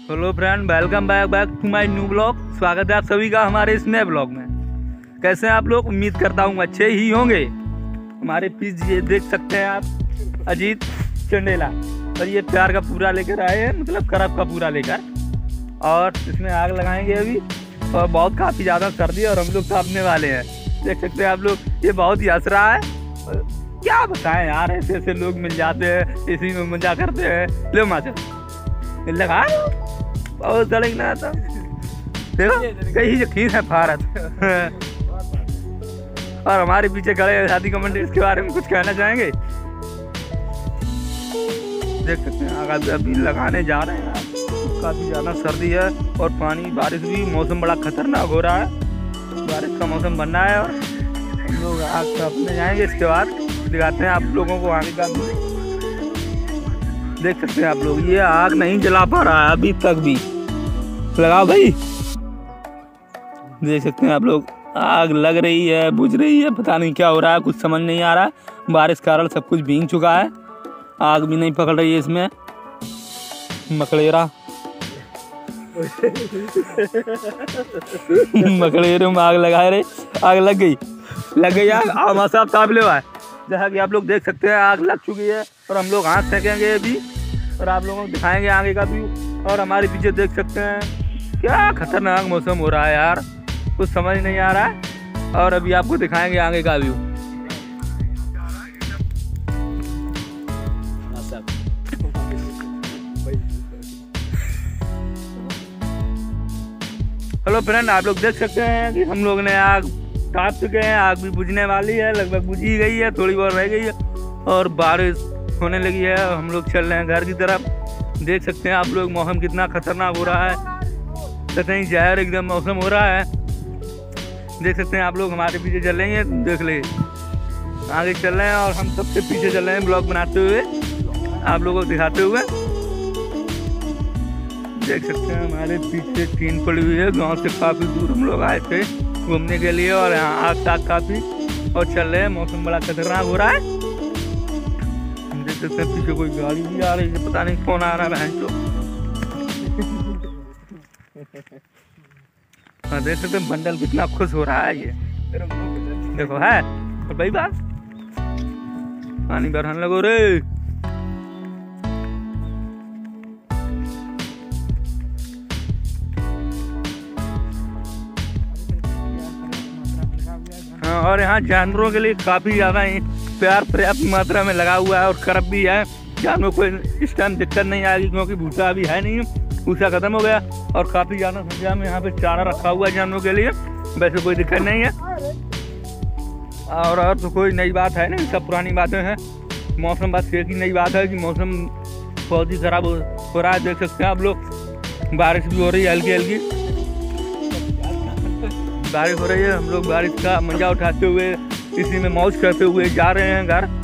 Hello friend, welcome back to my new blog. स्वागत है आप सभी का हमारे इस नए ब्लॉग में। कैसे हैं आप लोग? उम्मीद करता हूँ अच्छे ही होंगे। हमारे पीछे ये देख सकते हैं आप, अजीत चंडेला, और ये प्यार का पूरा लेकर आए हैं, मतलब करब का पूरा लेकर, और इसमें आग लगाएंगे अभी। और बहुत काफ़ी ज़्यादा सर्दी है और हम लोग तापने वाले हैं। देख सकते हैं आप लोग, ये बहुत ही हंस रहा है। क्या बताएं यार, ऐसे ऐसे लोग मिल जाते हैं, इसी में मजा करते हैं। ले माचा लगा बहुत सड़क ना था, देखो कहीं जो खींच है भारत। और हमारे पीछे खड़े हैं शादी कमेंट, इसके बारे में कुछ कहना चाहेंगे? देख सकते हैं आगे अभी लगाने जा रहे हैं। काफ़ी ज़्यादा सर्दी है और पानी बारिश भी, मौसम बड़ा खतरनाक हो रहा है। बारिश का मौसम बन रहा है और हम लोग आग तापने जाएंगे। इसके बाद दिखाते हैं आप लोगों को आगे का। देख सकते हैं आप लोग, ये आग नहीं जला पा रहा है अभी तक भी। लगाओ भाई। देख सकते हैं आप लोग, आग लग रही है, बुझ रही है, पता नहीं क्या हो रहा है, कुछ समझ नहीं आ रहा है। बारिश के कारण सब कुछ भीग चुका है, आग भी नहीं पकड़ रही है इसमें। मकड़ेरा मकड़ेरे में आग लगाए रहे, आग लग गई आग। आमा साहब ताप ले है, जैसा कि आप लोग देख सकते हैं आग लग चुकी है और हम लोग हाथ फेंकेंगे अभी और आप लोगों को दिखाएंगे आगे का व्यू। और हमारे पीछे देख सकते हैं क्या खतरनाक मौसम हो रहा है यार, कुछ समझ नहीं आ रहा है। और अभी आपको दिखाएंगे आगे का व्यू। हेलो फ्रेंड, आप लोग देख सकते हैं कि हम लोग ने आग ताप चुके हैं। आग भी बुझने वाली है, लगभग बुझ ही गई है, थोड़ी बहुत रह गई है और बारिश होने लगी है। हम लोग चल रहे हैं घर की तरफ। देख सकते हैं आप लोग, मौसम कितना खतरनाक हो रहा है, तो कहीं जहर एकदम मौसम हो रहा है। देख सकते हैं आप लोग, हमारे पीछे चल रहे हैं, देख ले आगे चल रहे हैं और हम सबसे पीछे चल रहे हैं ब्लॉग बनाते हुए, आप लोगों को दिखाते हुए। देख सकते हैं हमारे पीछे टीन पड़ी हुई है। गांव से काफ़ी दूर हम लोग आए थे घूमने के लिए और यहाँ आग ताग काफ़ी और चल रहे हैं। मौसम बड़ा खतरनाक हो रहा है। देख सकते हैं पीछे कोई गाड़ी भी आ रही है, पता नहीं कौन आ रहा है तो। हाँ, देख सकते हैं बंडल कितना खुश हो रहा है ये, देखो है। और भाई बात पानी बरहन लगो रे। और यहाँ जानवरों के लिए काफ़ी ज़्यादा ही प्यार पर्याप्त मात्रा में लगा हुआ है और करब भी है। जानवरों को इस टाइम दिक्कत नहीं आएगी क्योंकि भूसा अभी है नहीं, भूसा ख़त्म हो गया। और काफ़ी ज़्यादा संख्या में यहाँ पे चारा रखा हुआ है जानवरों के लिए, वैसे कोई दिक्कत नहीं है। और तो कोई नई बात है नहीं, सब पुरानी बातें हैं। मौसम बस एक ही नई बात है कि मौसम बहुत ही ख़राब हो रहा है। देख सकते हैं आप लोग, बारिश भी हो रही है, हल्की हल्की बारिश हो रही है। हम लोग बारिश का मजा उठाते हुए, इसी में मौज करते हुए जा रहे हैं घर।